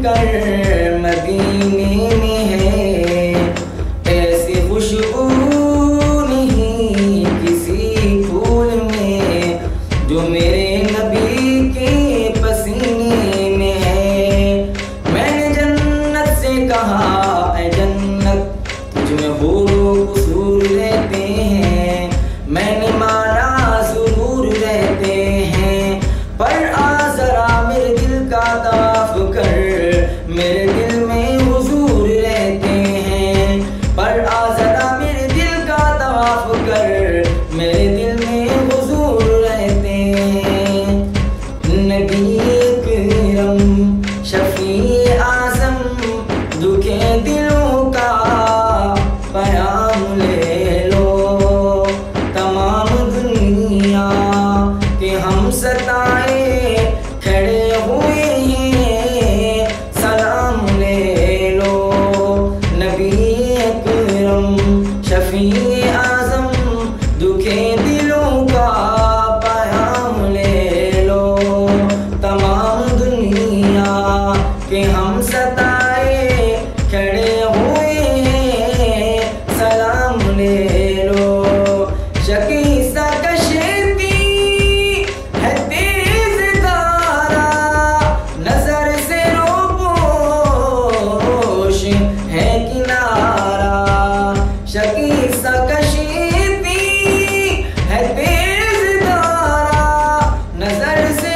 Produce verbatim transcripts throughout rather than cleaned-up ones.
कर मदीने में है, ऐसी खुशबू नहीं किसी फूल में जो मेरे नबी के पसीने में है। मैंने जन्नत से कहा ऐ जन्नत तुझ में हूरो कसूर रहते हैं, मैंने माना सुरूर रहते हैं, पर आ जरा मेरे दिल का तवाफ कर, मेरे दिल में हुजूर रहते हैं, पर आ जरा मेरे दिल का तवाफ कर, मेरे दिल में हुजूर रहते हैं। नबी अकरम शफी आज़म दुखे दिलों का पैगाम ले लो, तमाम दुनिया के हम सताए खड़े हुए हैं, सलाम ले लो। नबी अकरम शफी आज़म दुखे दिलों का पैगाम ले लो, तमाम दुनिया के हम सताए खड़े हुए हैं, सलाम ले लो। शकी सा कशती है तेज तारा, नजर से रोपोश है किनारा, शकी सा कशती है तेज तारा, नजर से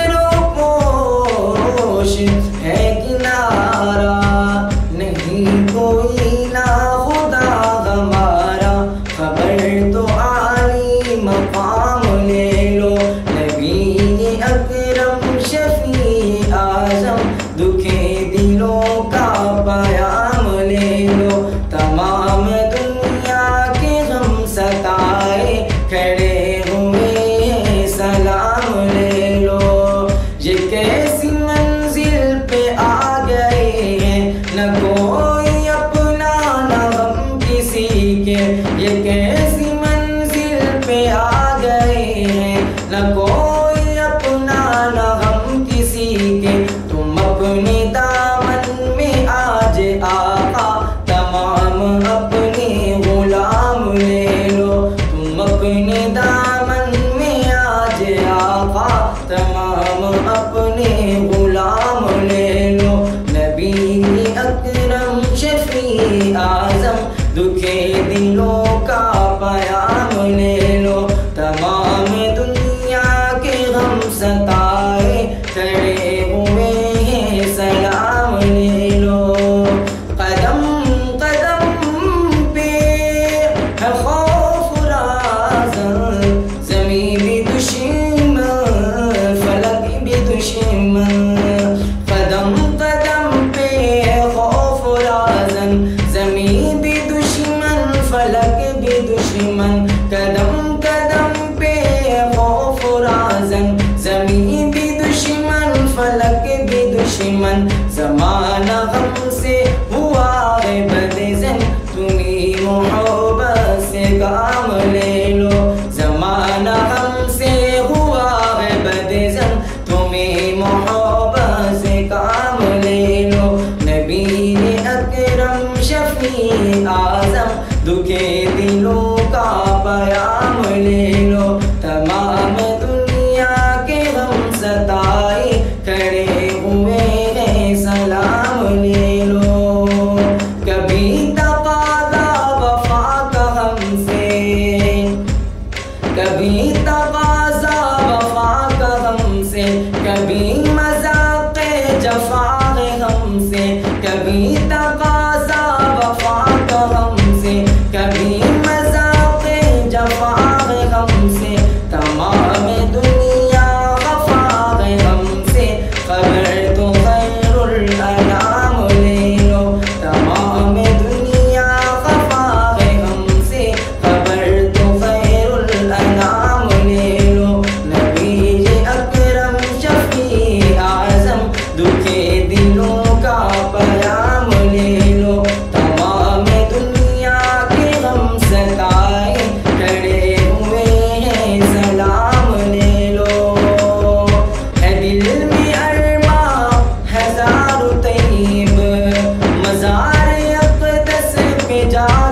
रोपोश है किनारा, नहीं कोई ना खुदा हमारा, खबर तो आली मकाम ले लो। नबी अकरम शफी आज़म दुखे दिलों का पैगाम ले लो, तमाम दुनिया के हम सताए खड़े हुए हैं, सलाम ले लो। ये कैसी मंजिल पे आ गए हैं, न कोई अपना न हम किसी के, ये कैसी मंजिल पे आ गए हैं, न कोई अपना न हम किसी के, तुम अपने दामन में आज आका तमाम अपने गुलाम ले लो, तुम अपने दामन में आज आका तमाम अपने गुलाम ले लो। नबी अकरम शफी आज़म दुखे दिलों का पैगाम ले लो, तमाम दुनिया के हम सताए खड़े हुए हैं, सलाम ले लो। कदम कदम पे है खौफ राज़न, ज़मीं भी दुश्मन फलक भी दुश्मन, कदम कदम पे है खौफ राज़न, ज़मीं भी दुश्मन फलक भी दुश्मन, कदम कदम पे खौफ राज़न, ज़मीं भी दुश्मन फलक भी दुश्मन, ज़माना हमसे हुआ है बदज़न, तुम्हीं मोहब्बत से काम ले लो, ज़माना हमसे हुआ है बदज़न, तुम्हीं मोहब्बत से काम ले लो। नबी अकरम शफी आज़म दुखे दिलों का पैगाम ले लो, तमाम दुनिया के हम सताए खड़े हुए हैं, सलाम ले लो। कभी तकाज़ा वफा का हमसे, कभी तकाज़ा वफा का हमसे, कभी मज़ाक़ जफ़ा है हमसे, कभी तकाज़ा वफा का हमसे, कभी मज़ाक़ जफ़ा है हमसे, तमाम दुनिया वफ़ा है हमसे, खबर तो खैरुल अनाम ले लो, तमाम दुनिया वफ़ा है हमसे, खबर तो खैरुल अनाम ले लो। नबी अकरम शफी आज़म दुखे दिलों का पैगाम दार तैयब, मज़ार अक़दस पे जा